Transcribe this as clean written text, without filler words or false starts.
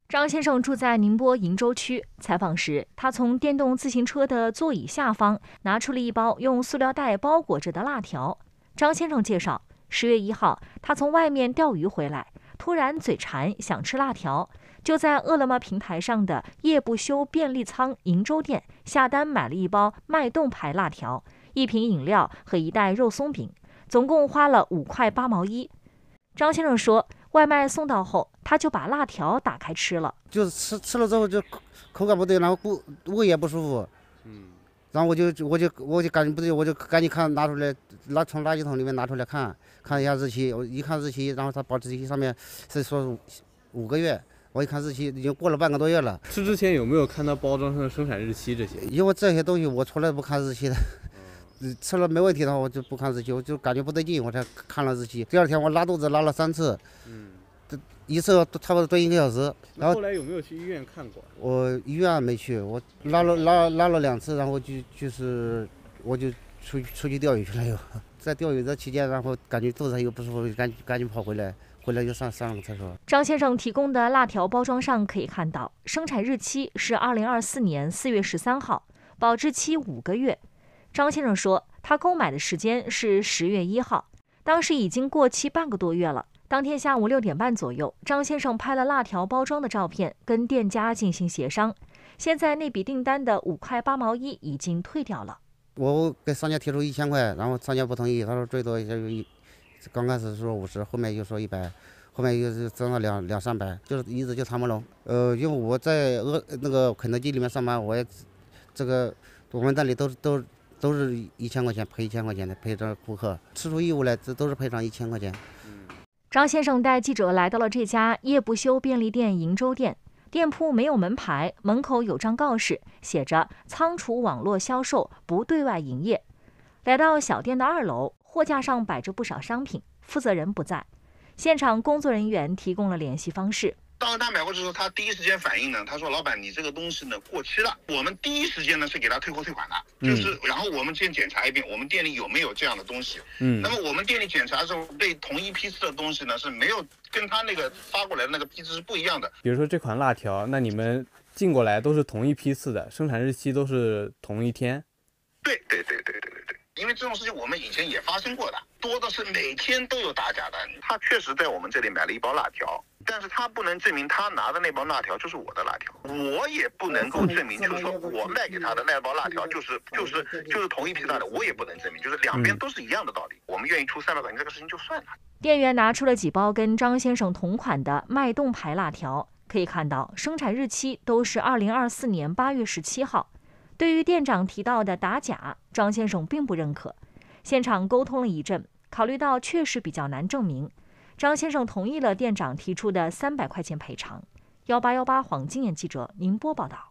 张先生住在宁波鄞州区。采访时，他从电动自行车的座椅下方拿出了一包用塑料袋包裹着的辣条。张先生介绍，10月1号，他从外面钓鱼回来，突然嘴馋，想吃辣条，就在饿了么平台上的夜不休便利仓鄞州店下单买了一包脉动牌辣条、1瓶饮料和1袋肉松饼，总共花了5块8毛1。张先生说，外卖送到后，他就把辣条打开吃了， 就是吃了之后就口感不对，然后胃也不舒服，然后我就感觉不对，我就赶紧拿出来，从垃圾桶里面拿出来看一下日期，我一看日期，然后他保质期上面是说5个月，我一看日期已经过了半个多月了。 吃之前有没有看到包装上的生产日期这些？ 因为这些东西我从来不看日期的。吃了没问题的话，我就不看日期，我就感觉不对劲，我才看了日期。第2天我拉肚子拉了3次，一次差不多蹲1个小时。然后后来有没有去医院看过？ 我医院没去，我拉了2次，然后我就出去钓鱼去了又。在钓鱼的期间，然后感觉肚子又不舒服，赶紧跑回来就上了个厕所。 张先生提供的辣条包装上可以看到，生产日期是2024年4月13号，保质期5个月。张先生说，他购买的时间是10月1号，当时已经过期半个多月了。当天下午6点半左右，张先生拍了辣条包装的照片，跟店家进行协商。现在那笔订单的5块8毛1已经退掉了。 我给商家提出1000块，然后商家不同意，他说最多刚开始说50，后面又说100，后面又是增了200-300，就是一直就谈不拢。因为我在那个肯德基里面上班，我们那里都是1000块钱赔1000块钱的，赔着顾客吃出义务来，这都是赔偿1000块钱。 张先生带记者来到了这家夜不休便利店鄞州店，店铺没有门牌，门口有张告示，写着仓储网络销售，不对外营业。来到小店的2楼，货架上摆着不少商品，负责人不在，现场工作人员提供了联系方式。 当他买过之后，他第一时间反应呢，他说：“老板，你这个东西呢过期了。”我们第一时间呢是给他退货退款的，然后我们先检查一遍我们店里有没有这样的东西。那么我们店里检查之后，对同一批次的东西呢是没有跟他那个发过来的那个批次是不一样的。 比如说这款辣条，那你们进过来都是同一批次的，生产日期都是同一天？ 对。因为这种事情我们以前也发生过的，多的是每天都有打假的。他确实在我们这里买了一包辣条，但是他不能证明他拿的那包辣条就是我的辣条，我也不能够证明，就是说我卖给他的那包辣条就是同一批辣条，我也不能证明，就是两边都是一样的道理。我们愿意出300块钱这个事情就算了。 店员拿出了几包跟张先生同款的脉动牌辣条，可以看到生产日期都是2024年8月17号。对于店长提到的打假，张先生并不认可。现场沟通了一阵，考虑到确实比较难证明，张先生同意了店长提出的300块钱赔偿。1818黄金眼记者宁波报道。